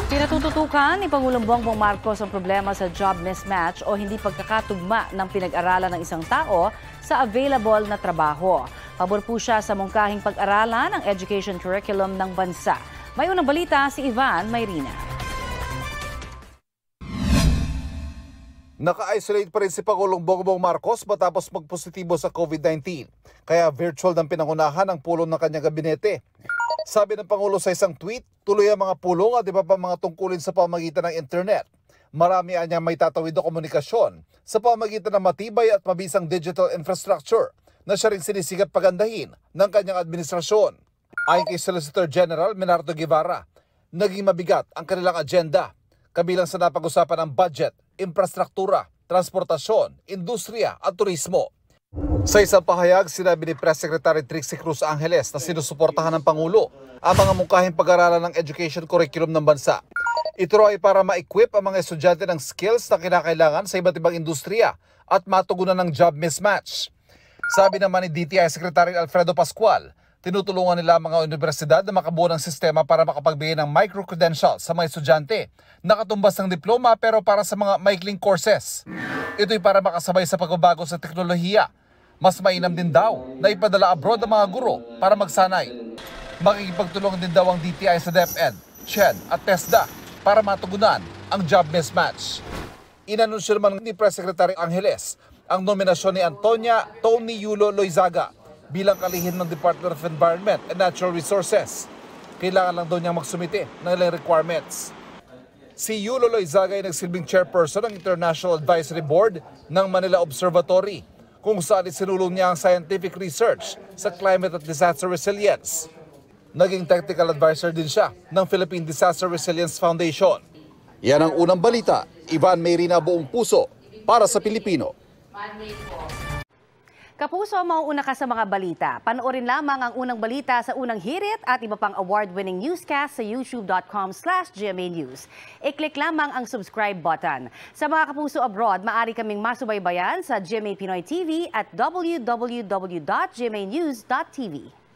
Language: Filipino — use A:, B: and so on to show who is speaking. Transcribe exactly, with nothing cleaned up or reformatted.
A: Pinatututukan ni Pangulong Bongbong Marcos ang problema sa job mismatch o hindi pagkakatugma ng pinag-aralan ng isang tao sa available na trabaho. Pabor po siya sa mungkahing pag-aralan ng education curriculum ng bansa. May unang balita si Ivan Mayrina.
B: Naka-isolate pa rin si Pangulong Bongbong Marcos matapos magpositibo sa COVID nineteen. Kaya virtual ng pinangunahan ang pulong ng kanyang gabinete. Sabi ng Pangulo sa isang tweet, tuloy ang mga pulong at iba pa mga tungkulin sa pamamagitan ng internet. Marami niya may tatawid na komunikasyon sa pamamagitan ng matibay at mabisang digital infrastructure na siya rin sinisigat pagandahin ng kanyang administrasyon. Ayon kay Solicitor General Menardo Guevara, naging mabigat ang kanilang agenda, kabilang sa napag-usapan ng budget, infrastruktura, transportasyon, industriya at turismo. Sa isang pahayag, sinabi ni Press Secretary Trixie Cruz Angeles na sinusuportahan ng Pangulo ang mga mungkahing pag-aralan ng education curriculum ng bansa. Ito ay para ma-equip ang mga estudyante ng skills na kinakailangan sa iba't ibang industriya at matugunan ng job mismatch. Sabi naman ni D T I Secretary Alfredo Pascual, tinutulungan nila ang mga universidad na makabuo ng sistema para makapagbigay ng micro-credentials sa mga estudyante na katumbas ng diploma pero para sa mga maikling courses. Ito'y para makasabay sa pagbabago sa teknolohiya. Mas mainam din daw na ipadala abroad ang mga guro para magsanay. Makikipagtulong din daw ang D T I sa DepEd, C H E D at TESDA para matugunan ang job mismatch. Inanunsyo naman ni Press Secretary Angeles ang nominasyon ni Antonia Tony Yulo Loizaga bilang kalihim ng Department of Environment and Natural Resources. Kailangan lang daw niyang magsumite ng ilang requirements. Si Yulo Loizaga ay nagsilbing chairperson ng International Advisory Board ng Manila Observatory, kung saan isinulong niya ang scientific research sa climate at disaster resilience. Naging technical advisor din siya ng Philippine Disaster Resilience Foundation. Yan ang unang balita. Ivan Mayrina, buong puso para sa Pilipino.
A: Kapuso, mauuna ka sa mga balita. Panoorin lamang ang unang balita sa unang hirit at iba pang award-winning newscast sa youtube.com slash GMA News. I-click lamang ang subscribe button. Sa mga kapuso abroad, maaari kaming masubaybayan sa G M A Pinoy T V at w w w dot g m a news dot t v.